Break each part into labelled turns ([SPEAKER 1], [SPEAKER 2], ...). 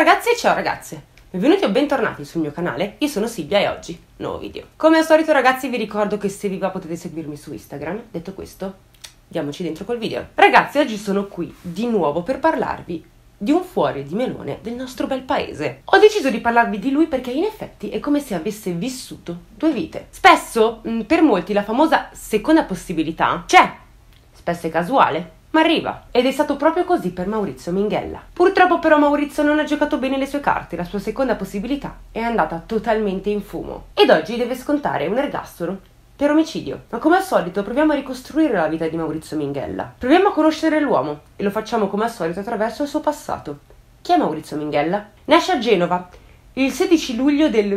[SPEAKER 1] ragazzi e ciao ragazze, benvenuti o bentornati sul mio canale, io sono Silvia e oggi, nuovo video. Come al solito ragazzi vi ricordo che se vi va potete seguirmi su Instagram. Detto questo, andiamoci dentro col video. Ragazzi, oggi sono qui di nuovo per parlarvi di un fuori di melone del nostro bel paese. Ho deciso di parlarvi di lui perché in effetti è come se avesse vissuto due vite. Spesso, per molti, la famosa seconda possibilità c'è, spesso è casuale, ma arriva. Ed è stato proprio così per Maurizio Minghella. Purtroppo però Maurizio non ha giocato bene le sue carte, la sua seconda possibilità è andata totalmente in fumo. Ed oggi deve scontare un ergastolo per omicidio. Ma come al solito proviamo a ricostruire la vita di Maurizio Minghella. Proviamo a conoscere l'uomo e lo facciamo come al solito attraverso il suo passato. Chi è Maurizio Minghella? Nasce a Genova il 16 luglio del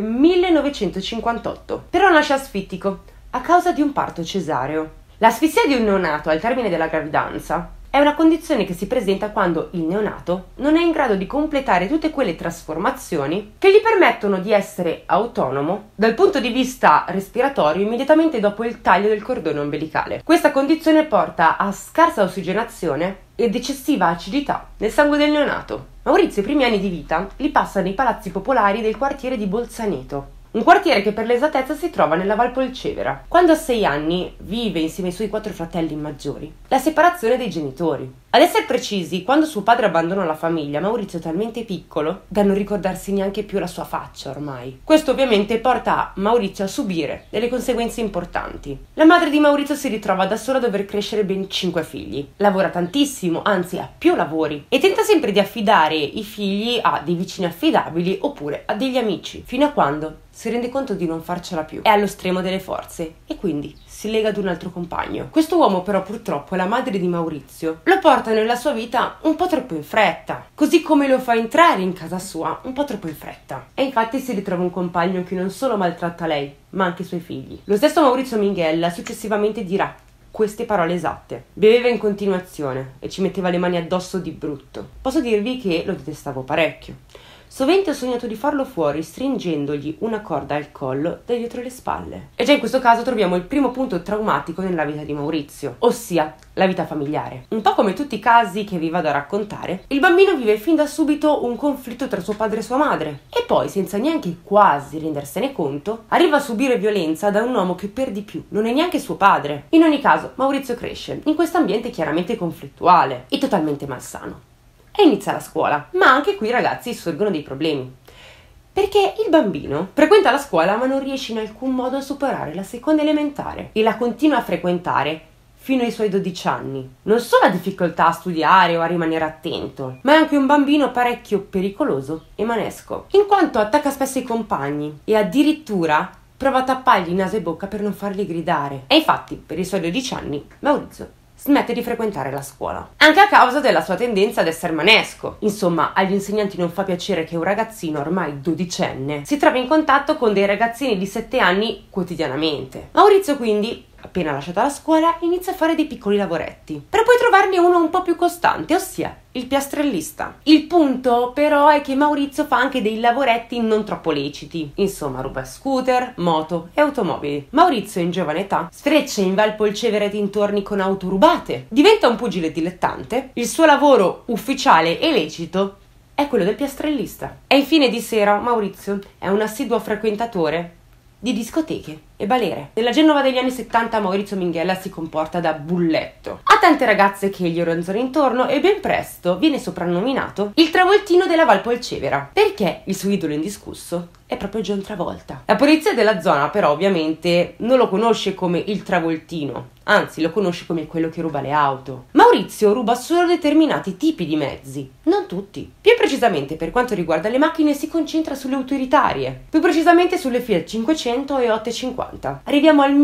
[SPEAKER 1] 1958, però nasce asfittico a causa di un parto cesareo. L'asfissia di un neonato al termine della gravidanza è una condizione che si presenta quando il neonato non è in grado di completare tutte quelle trasformazioni che gli permettono di essere autonomo dal punto di vista respiratorio immediatamente dopo il taglio del cordone ombelicale. Questa condizione porta a scarsa ossigenazione ed eccessiva acidità nel sangue del neonato. Maurizio i primi anni di vita li passa nei palazzi popolari del quartiere di Bolzaneto, un quartiere che per l'esattezza si trova nella Valpolcevera. Quando ha 6 anni vive insieme ai suoi 4 fratelli maggiori la separazione dei genitori. Ad essere precisi, quando suo padre abbandona la famiglia, Maurizio è talmente piccolo da non ricordarsi neanche più la sua faccia ormai. Questo ovviamente porta Maurizio a subire delle conseguenze importanti. La madre di Maurizio si ritrova da sola a dover crescere ben 5 figli. Lavora tantissimo, anzi ha più lavori, e tenta sempre di affidare i figli a dei vicini affidabili oppure a degli amici, fino a quando si rende conto di non farcela più. È allo stremo delle forze e quindi si lega ad un altro compagno. Questo uomo però purtroppo la madre di Maurizio lo porta nella sua vita un po' troppo in fretta, così come lo fa entrare in casa sua un po' troppo in fretta. E infatti si ritrova un compagno che non solo maltratta lei, ma anche i suoi figli. Lo stesso Maurizio Minghella successivamente dirà queste parole esatte: beveva in continuazione e ci metteva le mani addosso di brutto. Posso dirvi che lo detestavo parecchio. Sovente ho sognato di farlo fuori stringendogli una corda al collo da dietro le spalle. E già in questo caso troviamo il primo punto traumatico nella vita di Maurizio, ossia la vita familiare. Un po' come tutti i casi che vi vado a raccontare, il bambino vive fin da subito un conflitto tra suo padre e sua madre e poi, senza neanche quasi rendersene conto, arriva a subire violenza da un uomo che per di più non è neanche suo padre. In ogni caso, Maurizio cresce in questo ambiente chiaramente conflittuale e totalmente malsano. E inizia la scuola, ma anche qui ragazzi sorgono dei problemi, perché il bambino frequenta la scuola ma non riesce in alcun modo a superare la seconda elementare e la continua a frequentare fino ai suoi 12 anni. Non solo ha difficoltà a studiare o a rimanere attento, ma è anche un bambino parecchio pericoloso e manesco, in quanto attacca spesso i compagni e addirittura prova a tappargli naso e bocca per non farli gridare. E infatti per i suoi 12 anni Maurizio smette di frequentare la scuola, anche a causa della sua tendenza ad essere manesco. Insomma, agli insegnanti non fa piacere che un ragazzino ormai 12enne si trovi in contatto con dei ragazzini di 7 anni quotidianamente. Maurizio quindi, appena lasciata la scuola, inizia a fare dei piccoli lavoretti, per poi trovarne uno un po' più costante, ossia il piastrellista. Il punto però è che Maurizio fa anche dei lavoretti non troppo leciti, insomma ruba scooter, moto e automobili. Maurizio in giovane età sfreccia in Valpolcevera e dintorni con auto rubate, diventa un pugile dilettante, il suo lavoro ufficiale e lecito è quello del piastrellista. E infine di sera Maurizio è un assiduo frequentatore di discoteche e balere. Nella Genova degli anni 70 Maurizio Minghella si comporta da bulletto. Ha tante ragazze che gli ronzano intorno e ben presto viene soprannominato il Travoltino della Valpolcevera, perché il suo idolo indiscusso è proprio John Travolta. La polizia della zona però ovviamente non lo conosce come il Travoltino, anzi lo conosce come quello che ruba le auto. Maurizio ruba solo determinati tipi di mezzi, non tutti. Più precisamente per quanto riguarda le macchine si concentra sulle utilitarie, più precisamente sulle Fiat 500 e 850. Arriviamo al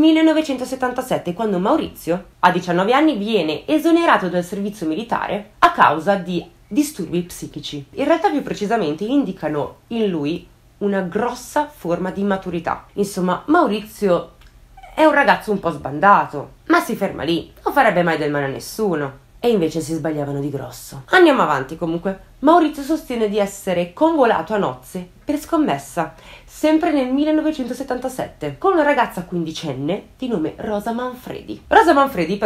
[SPEAKER 1] 1977 quando Maurizio, a 19 anni, viene esonerato dal servizio militare a causa di disturbi psichici. In realtà più precisamente indicano in lui una grossa forma di immaturità. Insomma, Maurizio è un ragazzo un po' sbandato, ma si ferma lì, non farebbe mai del male a nessuno. E invece si sbagliavano di grosso. Andiamo avanti comunque. Maurizio sostiene di essere convolato a nozze per scommessa, sempre nel 1977, con una ragazza quindicenne di nome Rosa Manfredi. Rosa Manfredi però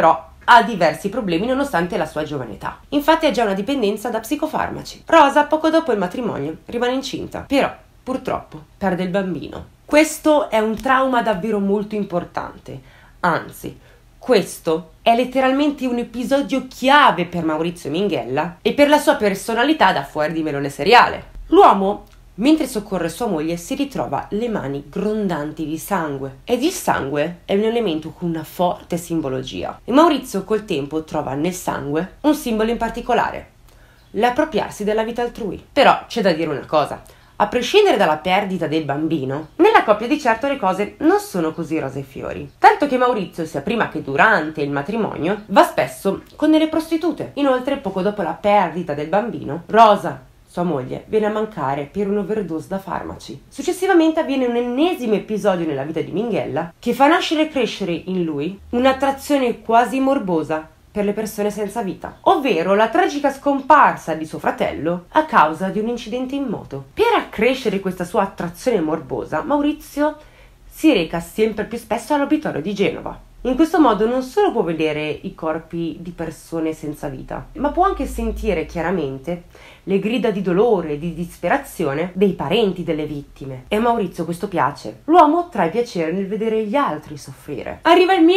[SPEAKER 1] ha diversi problemi nonostante la sua giovane età. Infatti ha già una dipendenza da psicofarmaci. Rosa, poco dopo il matrimonio, rimane incinta, però purtroppo perde il bambino. Questo è un trauma davvero molto importante, anzi, questo è letteralmente un episodio chiave per Maurizio Minghella e per la sua personalità da fuori di melone seriale. L'uomo, mentre soccorre sua moglie, si ritrova le mani grondanti di sangue. Ed il sangue è un elemento con una forte simbologia. E Maurizio col tempo trova nel sangue un simbolo in particolare: l'appropriarsi della vita altrui. Però c'è da dire una cosa: a prescindere dalla perdita del bambino, nella coppia di certo le cose non sono così rose e fiori. Tanto che Maurizio, sia prima che durante il matrimonio, va spesso con delle prostitute. Inoltre, poco dopo la perdita del bambino, Rosa, sua moglie, viene a mancare per un'overdose da farmaci. Successivamente avviene un ennesimo episodio nella vita di Minghella che fa nascere e crescere in lui un'attrazione quasi morbosa per le persone senza vita, ovvero la tragica scomparsa di suo fratello a causa di un incidente in moto. Per accrescere questa sua attrazione morbosa, Maurizio si reca sempre più spesso all'obitorio di Genova. In questo modo non solo può vedere i corpi di persone senza vita, ma può anche sentire chiaramente le grida di dolore e di disperazione dei parenti delle vittime. E a Maurizio questo piace. L'uomo trae piacere nel vedere gli altri soffrire. Arriva il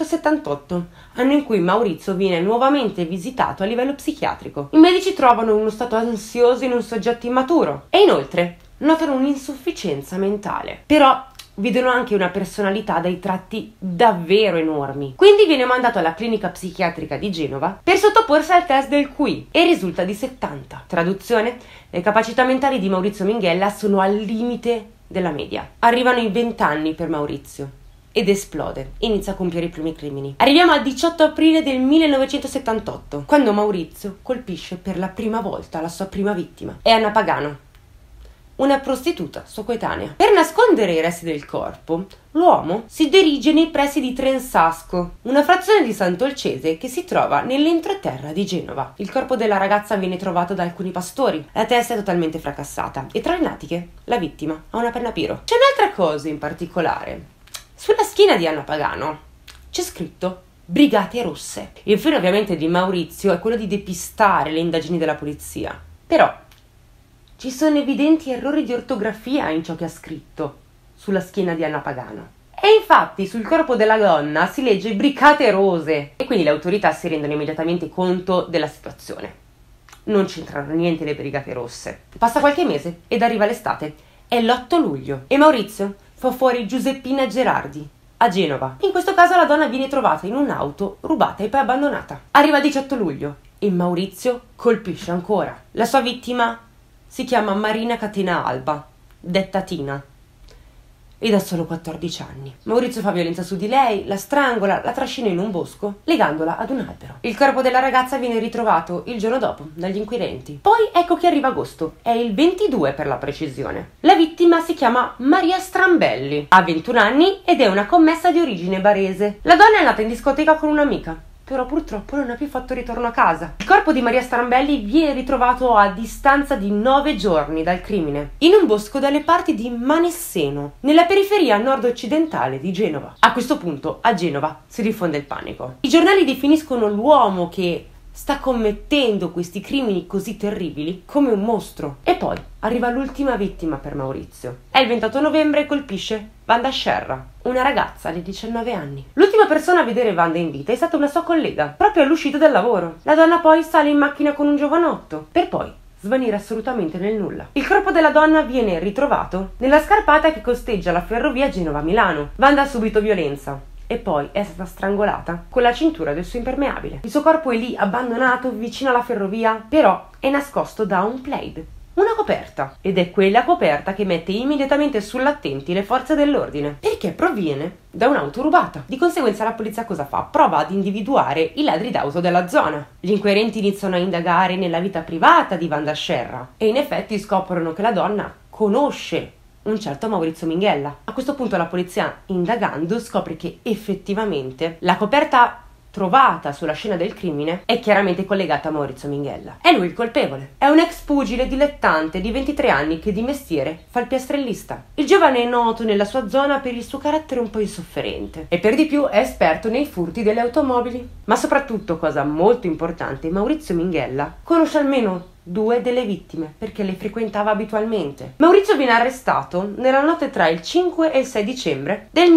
[SPEAKER 1] 1978, anno in cui Maurizio viene nuovamente visitato a livello psichiatrico. I medici trovano uno stato ansioso in un soggetto immaturo e inoltre notano un'insufficienza mentale. Però vedono anche una personalità dai tratti davvero enormi. Quindi viene mandato alla clinica psichiatrica di Genova per sottoporsi al test del QI e risulta di 70. Traduzione: le capacità mentali di Maurizio Minghella sono al limite della media. Arrivano i 20 anni per Maurizio ed esplode, inizia a compiere i primi crimini. Arriviamo al 18 aprile del 1978, quando Maurizio colpisce per la prima volta la sua prima vittima. È Anna Pagano, una prostituta sua coetanea. Per nascondere i resti del corpo, l'uomo si dirige nei pressi di Trensasco, una frazione di Sant'Olcese che si trova nell'entroterra di Genova. Il corpo della ragazza viene trovato da alcuni pastori, la testa è totalmente fracassata e tra le natiche la vittima ha una penna piro. C'è un'altra cosa in particolare: sulla schiena di Anna Pagano c'è scritto Brigate Rosse. Il fine ovviamente di Maurizio è quello di depistare le indagini della polizia, però ci sono evidenti errori di ortografia in ciò che ha scritto sulla schiena di Anna Pagano. E infatti sul corpo della donna si legge Brigate Rose e quindi le autorità si rendono immediatamente conto della situazione. Non c'entrano niente le Brigate Rosse. Passa qualche mese ed arriva l'estate. È l'8 luglio e Maurizio fa fuori Giuseppina Gerardi a Genova. In questo caso la donna viene trovata in un'auto rubata e poi abbandonata. Arriva il 18 luglio e Maurizio colpisce ancora. La sua vittima si chiama Marina Catena Alba, detta Tina, ed ha solo 14 anni. Maurizio fa violenza su di lei, la strangola, la trascina in un bosco, legandola ad un albero. Il corpo della ragazza viene ritrovato il giorno dopo dagli inquirenti. Poi ecco che arriva agosto, è il 22 per la precisione. La vittima si chiama Maria Strambelli, ha 21 anni ed è una commessa di origine barese. La donna è andata in discoteca con un'amica, però purtroppo non ha più fatto ritorno a casa. Il corpo di Maria Strambelli viene ritrovato a distanza di 9 giorni dal crimine, in un bosco dalle parti di Manesseno, nella periferia nord-occidentale di Genova. A questo punto a Genova si diffonde il panico. I giornali definiscono l'uomo che sta commettendo questi crimini così terribili come un mostro. E poi arriva l'ultima vittima per Maurizio. È il 28 novembre e colpisce Wanda Scerra, una ragazza di 19 anni. L'ultima persona a vedere Wanda in vita è stata una sua collega, proprio all'uscita dal lavoro. La donna poi sale in macchina con un giovanotto, per poi svanire assolutamente nel nulla. Il corpo della donna viene ritrovato nella scarpata che costeggia la ferrovia Genova-Milano. Wanda ha subito violenza e poi è stata strangolata con la cintura del suo impermeabile. Il suo corpo è lì abbandonato vicino alla ferrovia, però è nascosto da un plaid, una coperta, ed è quella coperta che mette immediatamente sull'attenti le forze dell'ordine, perché proviene da un'auto rubata. Di conseguenza la polizia cosa fa? Prova ad individuare i ladri d'auto della zona. Gli inquirenti iniziano a indagare nella vita privata di Wanda Scerra e in effetti scoprono che la donna conosce un certo Maurizio Minghella. A questo punto la polizia, indagando, scopre che effettivamente la coperta trovata sulla scena del crimine è chiaramente collegata a Maurizio Minghella. È lui il colpevole. È un ex pugile dilettante di 23 anni che di mestiere fa il piastrellista. Il giovane è noto nella sua zona per il suo carattere un po' insofferente e per di più è esperto nei furti delle automobili. Ma soprattutto, cosa molto importante, Maurizio Minghella conosce almeno 2 delle vittime perché le frequentava abitualmente. Maurizio viene arrestato nella notte tra il 5 e il 6 dicembre del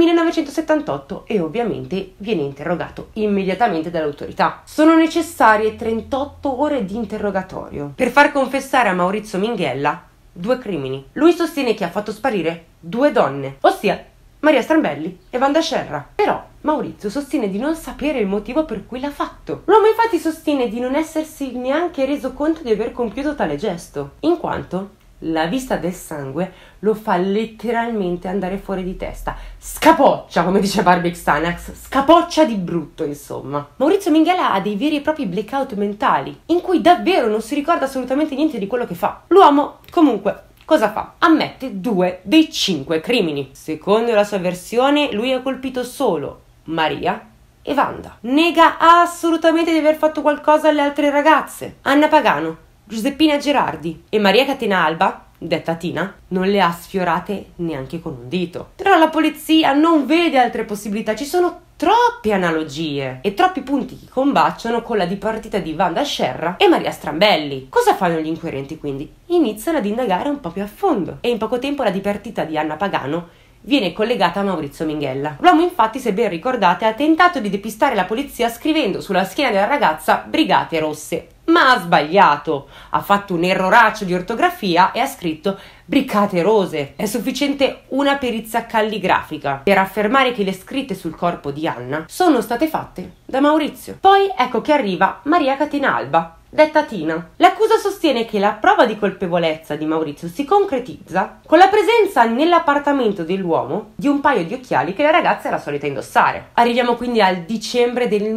[SPEAKER 1] 1978 e ovviamente viene interrogato immediatamente dalle autorità. Sono necessarie 38 ore di interrogatorio per far confessare a Maurizio Minghella 2 crimini. Lui sostiene che ha fatto sparire 2 donne, ossia Maria Strambelli e Wanda Scerra. Però Maurizio sostiene di non sapere il motivo per cui l'ha fatto. L'uomo infatti sostiene di non essersi neanche reso conto di aver compiuto tale gesto, in quanto la vista del sangue lo fa letteralmente andare fuori di testa. Scapoccia, come dice Barbie Xanax, scapoccia di brutto, insomma. Maurizio Minghella ha dei veri e propri blackout mentali, in cui davvero non si ricorda assolutamente niente di quello che fa. L'uomo, comunque, cosa fa? Ammette 2 dei 5 crimini. Secondo la sua versione, lui ha colpito solo Maria e Wanda. Nega assolutamente di aver fatto qualcosa alle altre ragazze. Anna Pagano, Giuseppina Gerardi e Maria Catena Alba, detta Tina, non le ha sfiorate neanche con un dito. Però la polizia non vede altre possibilità, ci sono troppe analogie e troppi punti che combaciano con la dipartita di Wanda Scerra e Maria Strambelli. Cosa fanno gli inquirenti quindi? Iniziano ad indagare un po' più a fondo e in poco tempo la dipartita di Anna Pagano viene collegata a Maurizio Minghella. L'uomo infatti, se ben ricordate, ha tentato di depistare la polizia scrivendo sulla schiena della ragazza Brigate Rosse, ma ha sbagliato. Ha fatto un erroraccio di ortografia e ha scritto Brigate Rose. È sufficiente una perizia calligrafica per affermare che le scritte sul corpo di Anna sono state fatte da Maurizio. Poi ecco che arriva Maria Catena Alba, detta Tina. L'accusa sostiene che la prova di colpevolezza di Maurizio si concretizza con la presenza nell'appartamento dell'uomo di un paio di occhiali che la ragazza era solita indossare. Arriviamo quindi al dicembre del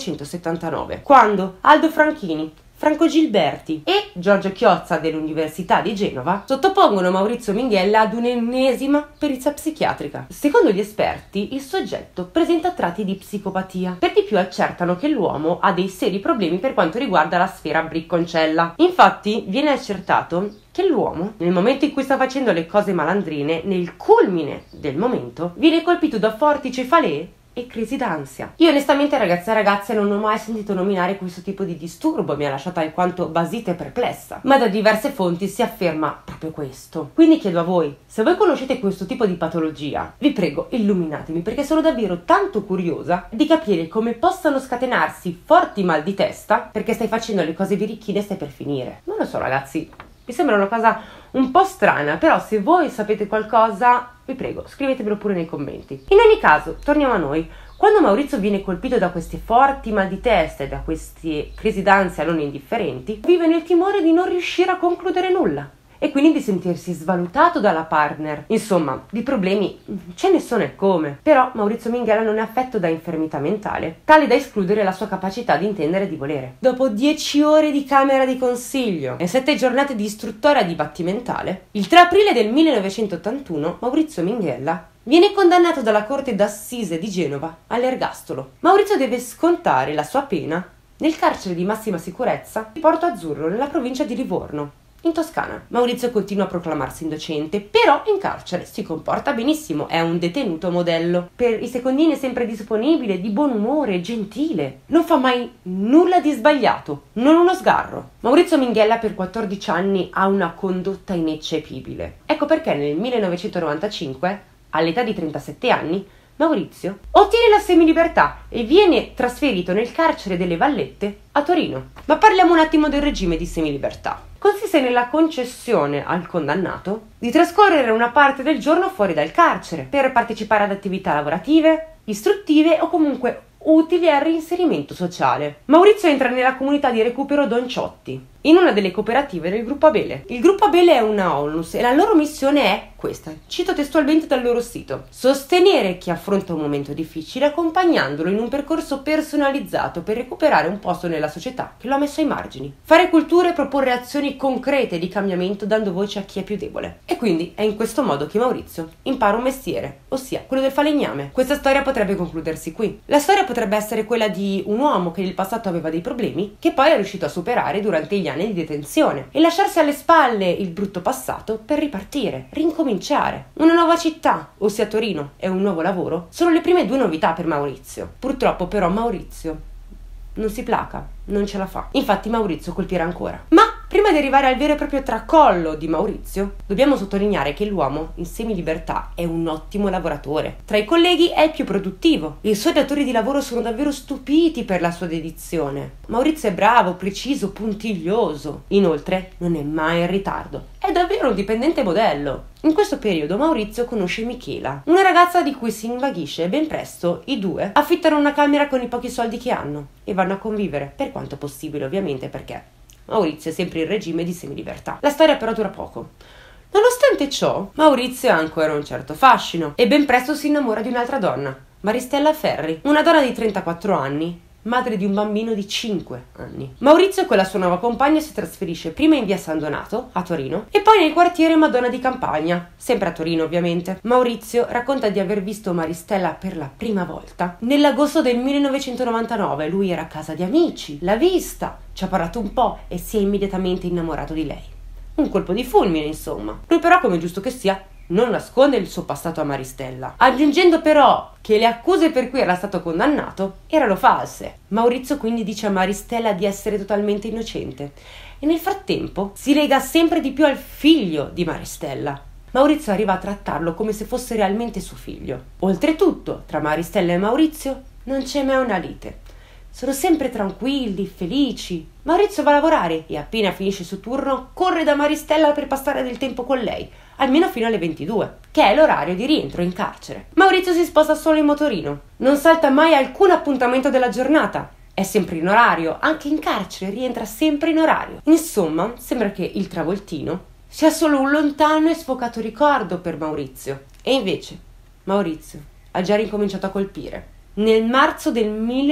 [SPEAKER 1] 1979, quando Aldo Franchini, Franco Gilberti e Giorgio Chiozza dell'Università di Genova sottopongono Maurizio Minghella ad un'ennesima perizia psichiatrica. Secondo gli esperti, il soggetto presenta tratti di psicopatia. Per di più accertano che l'uomo ha dei seri problemi per quanto riguarda la sfera bricconcella. Infatti viene accertato che l'uomo, nel momento in cui sta facendo le cose malandrine, nel culmine del momento, viene colpito da forti cefalee e crisi d'ansia. Io onestamente, ragazzi e ragazze, non ho mai sentito nominare questo tipo di disturbo, mi ha lasciata alquanto basita e perplessa, ma da diverse fonti si afferma proprio questo. Quindi chiedo a voi, se voi conoscete questo tipo di patologia, vi prego illuminatemi, perché sono davvero tanto curiosa di capire come possano scatenarsi forti mal di testa perché stai facendo le cose birichine e stai per finire. Non lo so, ragazzi, mi sembra una cosa un po' strana, però se voi sapete qualcosa, vi prego, scrivetemelo pure nei commenti. In ogni caso, torniamo a noi. Quando Maurizio viene colpito da questi forti mal di testa e da queste crisi d'ansia non indifferenti, vive nel timore di non riuscire a concludere nulla e quindi di sentirsi svalutato dalla partner. Insomma, di problemi ce ne sono e come. Però Maurizio Minghella non è affetto da infermità mentale, tale da escludere la sua capacità di intendere e di volere. Dopo 10 ore di camera di consiglio e 7 giornate di istruttoria dibattimentale, il 3 aprile del 1981 Maurizio Minghella viene condannato dalla Corte d'Assise di Genova all'ergastolo. Maurizio deve scontare la sua pena nel carcere di massima sicurezza di Porto Azzurro, nella provincia di Livorno, in Toscana. Maurizio continua a proclamarsi indocente, però in carcere si comporta benissimo, è un detenuto modello. Per i secondini è sempre disponibile, di buon umore, gentile. Non fa mai nulla di sbagliato, non uno sgarro. Maurizio Minghella per 14 anni ha una condotta ineccepibile. Ecco perché nel 1995, all'età di 37 anni, Maurizio ottiene la semilibertà e viene trasferito nel carcere delle Vallette a Torino. Ma parliamo un attimo del regime di semilibertà. Consiste nella concessione al condannato di trascorrere una parte del giorno fuori dal carcere per partecipare ad attività lavorative, istruttive o comunque utili al reinserimento sociale. Maurizio entra nella comunità di recupero Don Ciotti, in una delle cooperative del gruppo Abele. Il gruppo Abele è una onlus e la loro missione è questa, cito testualmente dal loro sito: sostenere chi affronta un momento difficile accompagnandolo in un percorso personalizzato per recuperare un posto nella società che lo ha messo ai margini. Fare cultura e proporre azioni concrete di cambiamento dando voce a chi è più debole. E quindi è in questo modo che Maurizio impara un mestiere, ossia quello del falegname. Questa storia potrebbe concludersi qui. La storia potrebbe essere quella di un uomo che nel passato aveva dei problemi, che poi è riuscito a superare durante gli anni di detenzione e lasciarsi alle spalle il brutto passato per ripartire, rincominciare. Una nuova città, ossia Torino, e un nuovo lavoro sono le prime 2 novità per Maurizio. Purtroppo però Maurizio non si placa, non ce la fa. Infatti Maurizio colpirà ancora. Ma prima di arrivare al vero e proprio tracollo di Maurizio, dobbiamo sottolineare che l'uomo in semilibertà è un ottimo lavoratore. Tra i colleghi è il più produttivo. I suoi datori di lavoro sono davvero stupiti per la sua dedizione. Maurizio è bravo, preciso, puntiglioso. Inoltre non è mai in ritardo. È davvero un dipendente modello. In questo periodo Maurizio conosce Michela, una ragazza di cui si invaghisce e ben presto i due affittano una camera con i pochi soldi che hanno e vanno a convivere, per quanto possibile ovviamente, perché Maurizio è sempre in regime di semilibertà. La storia però dura poco. Nonostante ciò, Maurizio ha ancora un certo fascino e ben presto si innamora di un'altra donna, Maristella Ferri, una donna di 34 anni, madre di un bambino di 5 anni. Maurizio con la sua nuova compagna si trasferisce prima in via San Donato, a Torino, e poi nel quartiere Madonna di Campagna, sempre a Torino ovviamente. Maurizio racconta di aver visto Maristella per la prima volta nell'agosto del 1999. Lui era a casa di amici, l'ha vista, ci ha parlato un po' e si è immediatamente innamorato di lei. Un colpo di fulmine, insomma. Lui però, come giusto che sia, non nasconde il suo passato a Maristella, aggiungendo però che le accuse per cui era stato condannato erano false. Maurizio quindi dice a Maristella di essere totalmente innocente e nel frattempo si lega sempre di più al figlio di Maristella. Maurizio arriva a trattarlo come se fosse realmente suo figlio. Oltretutto, tra Maristella e Maurizio non c'è mai una lite. Sono sempre tranquilli, felici. Maurizio va a lavorare e appena finisce il suo turno corre da Maristella per passare del tempo con lei, almeno fino alle 22, che è l'orario di rientro in carcere. Maurizio si sposta solo in motorino, non salta mai alcun appuntamento della giornata, è sempre in orario, anche in carcere rientra sempre in orario. Insomma, sembra che il travoltino sia solo un lontano e sfocato ricordo per Maurizio. E invece Maurizio ha già ricominciato a colpire. Nel marzo del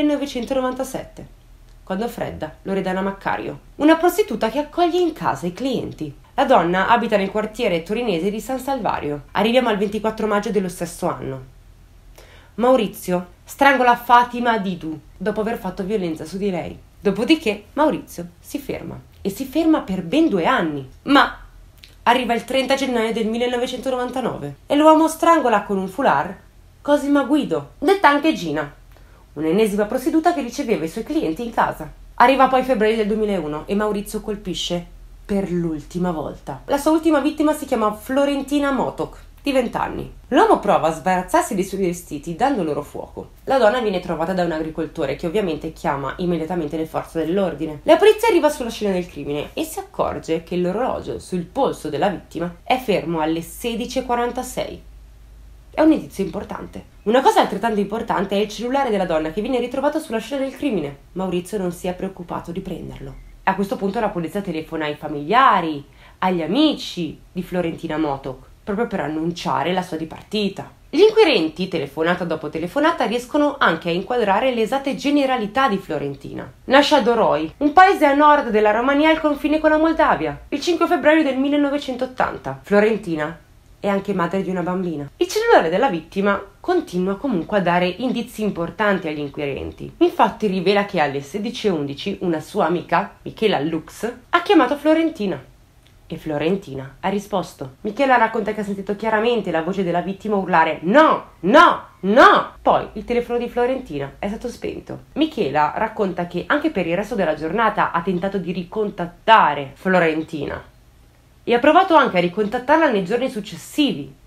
[SPEAKER 1] 1997, quando Fredda, Loredana Maccario, una prostituta che accoglie in casa i clienti. La donna abita nel quartiere torinese di San Salvario. Arriviamo al 24 maggio dello stesso anno. Maurizio strangola Fatima Didu dopo aver fatto violenza su di lei. Dopodiché Maurizio si ferma e si ferma per ben 2 anni. Ma arriva il 30 gennaio del 1999 e l'uomo strangola con un foulard Cosima Guido, detta anche Gina, un'ennesima prostituta che riceveva i suoi clienti in casa. Arriva poi febbraio del 2001 e Maurizio colpisce per l'ultima volta. La sua ultima vittima si chiama Florentina Motok, di 20 anni. L'uomo prova a sbarazzarsi dei suoi vestiti dando loro fuoco. La donna viene trovata da un agricoltore che ovviamente chiama immediatamente le forze dell'ordine. La polizia arriva sulla scena del crimine e si accorge che l'orologio sul polso della vittima è fermo alle 16:46. È un indizio importante. Una cosa altrettanto importante è il cellulare della donna che viene ritrovato sulla scena del crimine. Maurizio non si è preoccupato di prenderlo. A questo punto la polizia telefona ai familiari, agli amici di Florentina Motok, proprio per annunciare la sua dipartita. Gli inquirenti, telefonata dopo telefonata, riescono anche a inquadrare le esatte generalità di Florentina. Nasce a Doroi, un paese a nord della Romania al confine con la Moldavia, il 5 febbraio del 1980. Florentina è anche madre di una bambina. Il cellulare della vittima continua comunque a dare indizi importanti agli inquirenti. Infatti rivela che alle 16:11 una sua amica, Michela Lux, ha chiamato Florentina. E Florentina ha risposto. Michela racconta che ha sentito chiaramente la voce della vittima urlare "No! No! No!". Poi il telefono di Florentina è stato spento. Michela racconta che anche per il resto della giornata ha tentato di ricontattare Florentina e ha provato anche a ricontattarla nei giorni successivi,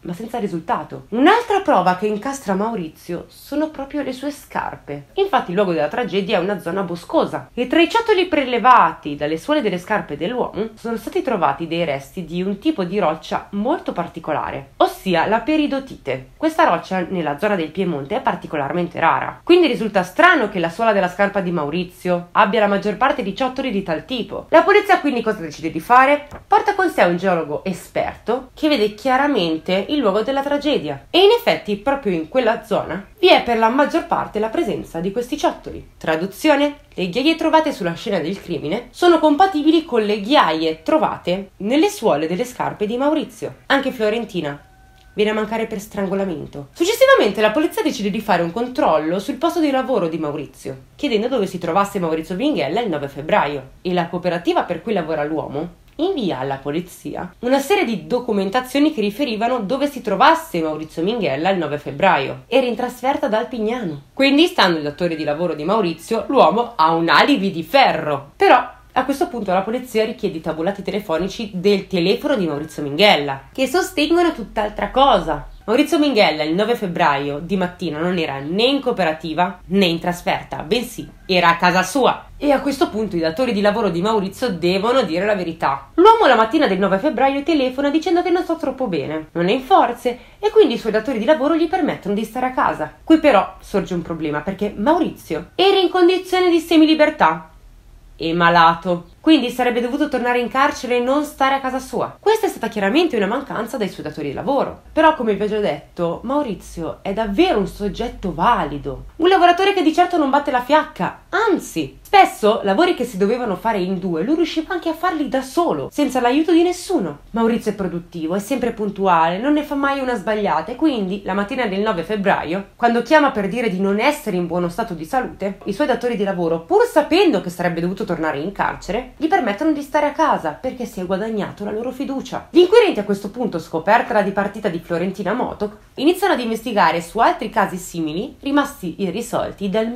[SPEAKER 1] ma senza risultato. Un'altra prova che incastra Maurizio sono proprio le sue scarpe. Infatti il luogo della tragedia è una zona boscosa e tra i ciottoli prelevati dalle suole delle scarpe dell'uomo sono stati trovati dei resti di un tipo di roccia molto particolare, ossia la peridotite. Questa roccia nella zona del Piemonte è particolarmente rara, quindi risulta strano che la suola della scarpa di Maurizio abbia la maggior parte di ciottoli di tal tipo. La polizia quindi cosa decide di fare? Porta con sé un geologo esperto che vede chiaramente il luogo della tragedia e in effetti proprio in quella zona vi è per la maggior parte la presenza di questi ciottoli. Traduzione: le ghiaie trovate sulla scena del crimine sono compatibili con le ghiaie trovate nelle suole delle scarpe di Maurizio. Anche Florentina viene a mancare per strangolamento. Successivamente la polizia decide di fare un controllo sul posto di lavoro di Maurizio, chiedendo dove si trovasse Maurizio Minghella il 9 febbraio e la cooperativa per cui lavora l'uomo invia alla polizia una serie di documentazioni che riferivano dove si trovasse Maurizio Minghella il 9 febbraio. Era in trasferta da Alpignano. Quindi, stando il datore di lavoro di Maurizio, l'uomo ha un alibi di ferro. Però a questo punto la polizia richiede i tabulati telefonici del telefono di Maurizio Minghella, che sostengono tutt'altra cosa. Maurizio Minghella il 9 febbraio di mattina non era né in cooperativa né in trasferta, bensì era a casa sua. E a questo punto i datori di lavoro di Maurizio devono dire la verità. L'uomo la mattina del 9 febbraio telefona dicendo che non sta troppo bene, non è in forze e quindi i suoi datori di lavoro gli permettono di stare a casa. Qui però sorge un problema perché Maurizio era in condizione di semilibertà e malato, quindi sarebbe dovuto tornare in carcere e non stare a casa sua. Questa è stata chiaramente una mancanza dai suoi datori di lavoro. Però, come vi ho già detto, Maurizio è davvero un soggetto valido, un lavoratore che di certo non batte la fiacca, anzi, spesso lavori che si dovevano fare in due lui riusciva anche a farli da solo, senza l'aiuto di nessuno. Maurizio è produttivo, è sempre puntuale, non ne fa mai una sbagliata e quindi la mattina del 9 febbraio, quando chiama per dire di non essere in buono stato di salute, i suoi datori di lavoro, pur sapendo che sarebbe dovuto tornare in carcere, gli permettono di stare a casa perché si è guadagnato la loro fiducia. Gli inquirenti a questo punto, scoperta la dipartita di Florentina Motoc, iniziano ad investigare su altri casi simili rimasti irrisolti dal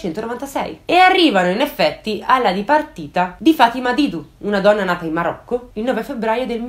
[SPEAKER 1] 1996 e arrivano in effetti alla dipartita di Fatima Didou, una donna nata in Marocco il 9 febbraio del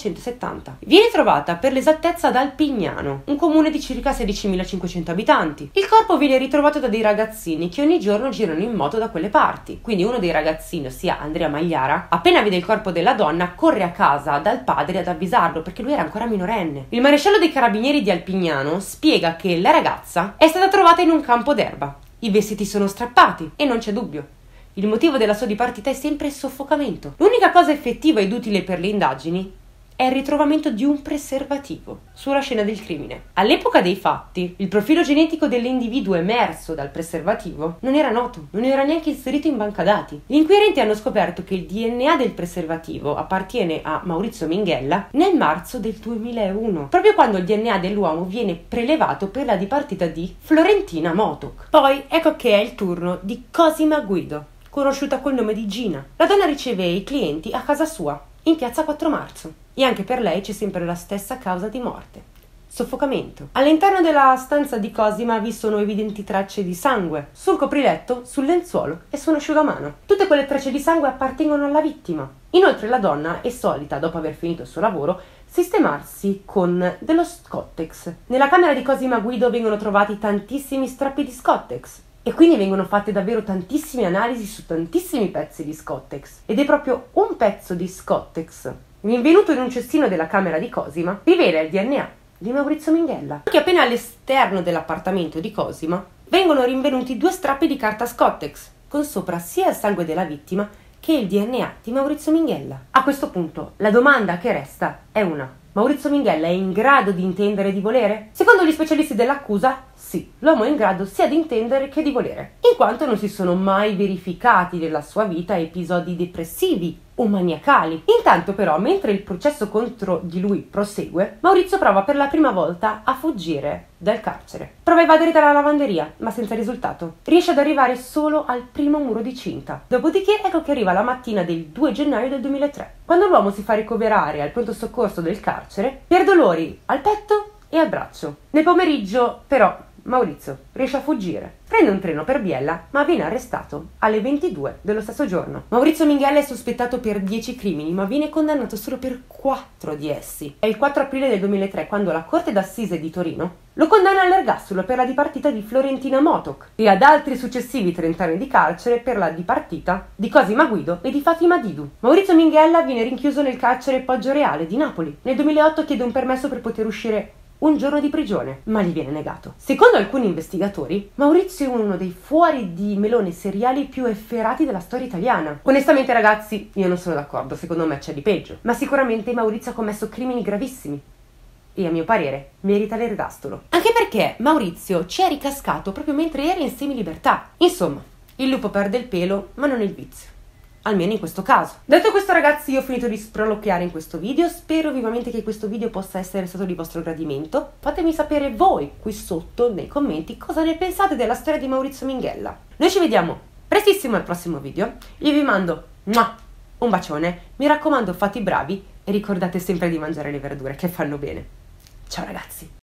[SPEAKER 1] 1970. Viene trovata per l'esattezza ad Alpignano, un comune di circa 16.500 abitanti. Il corpo viene ritrovato da dei ragazzini che ogni giorno girano in moto da quelle parti. Quindi uno dei ragazzini, ossia Andrea Magliara, appena vede il corpo della donna corre a casa dal padre ad avvisarlo perché lui era ancora minorenne. Il maresciallo dei carabinieri di Alpignano spiega che la ragazza è stata trovata in un campo d'erba. I vestiti sono strappati e non c'è dubbio. Il motivo della sua dipartita è sempre il soffocamento. L'unica cosa effettiva ed utile per le indagini è il ritrovamento di un preservativo sulla scena del crimine. All'epoca dei fatti, il profilo genetico dell'individuo emerso dal preservativo non era noto, non era neanche inserito in banca dati. Gli inquirenti hanno scoperto che il DNA del preservativo appartiene a Maurizio Minghella nel marzo del 2001, proprio quando il DNA dell'uomo viene prelevato per la dipartita di Florentina Motoc. Poi ecco che è il turno di Cosima Guido, conosciuta col nome di Gina. La donna riceve i clienti a casa sua, in piazza 4 marzo. E anche per lei c'è sempre la stessa causa di morte: soffocamento. All'interno della stanza di Cosima vi sono evidenti tracce di sangue sul copriletto, sul lenzuolo e su un asciugamano. Tutte quelle tracce di sangue appartengono alla vittima. Inoltre la donna è solita, dopo aver finito il suo lavoro, sistemarsi con dello Scottex. Nella camera di Cosima Guido vengono trovati tantissimi strappi di Scottex e quindi vengono fatte davvero tantissime analisi su tantissimi pezzi di Scottex. Ed è proprio un pezzo di Scottex rinvenuto in un cestino della camera di Cosima rivela il DNA di Maurizio Minghella. Anche appena all'esterno dell'appartamento di Cosima vengono rinvenuti 2 strappi di carta Scottex con sopra sia il sangue della vittima che il DNA di Maurizio Minghella. A questo punto la domanda che resta è una: Maurizio Minghella è in grado di intendere e di volere? Secondo gli specialisti dell'accusa, sì, l'uomo è in grado sia di intendere che di volere, in quanto non si sono mai verificati nella sua vita episodi depressivi o maniacali. Intanto però, mentre il processo contro di lui prosegue, Maurizio prova per la prima volta a fuggire dal carcere. Prova a evadere dalla lavanderia, ma senza risultato. Riesce ad arrivare solo al primo muro di cinta. Dopodiché ecco che arriva la mattina del 2 gennaio del 2003, quando l'uomo si fa ricoverare al pronto soccorso del carcere per dolori al petto e al braccio. Nel pomeriggio, però, Maurizio riesce a fuggire, prende un treno per Biella, ma viene arrestato alle 22 dello stesso giorno. Maurizio Minghella è sospettato per 10 crimini, ma viene condannato solo per 4 di essi. È il 4 aprile del 2003 quando la Corte d'Assise di Torino lo condanna all'ergastolo per la dipartita di Florentina Motok e ad altri successivi 30 anni di carcere per la dipartita di Cosima Guido e di Fatima Didu. Maurizio Minghella viene rinchiuso nel carcere Poggio Reale di Napoli. Nel 2008 chiede un permesso per poter uscire un giorno di prigione, ma gli viene negato. Secondo alcuni investigatori, Maurizio è uno dei fuori di melone seriali più efferati della storia italiana. Onestamente, ragazzi, io non sono d'accordo, secondo me c'è di peggio. Ma sicuramente Maurizio ha commesso crimini gravissimi e, a mio parere, merita l'ergastolo. Anche perché Maurizio ci è ricascato proprio mentre era in semilibertà. Insomma, il lupo perde il pelo, ma non il vizio. Almeno in questo caso. Detto questo, ragazzi, io ho finito di sproloquiare in questo video. Spero vivamente che questo video possa essere stato di vostro gradimento. Fatemi sapere voi qui sotto nei commenti cosa ne pensate della storia di Maurizio Minghella. Noi ci vediamo prestissimo al prossimo video. Io vi mando un bacione. Mi raccomando, fate i bravi e ricordate sempre di mangiare le verdure che fanno bene. Ciao ragazzi!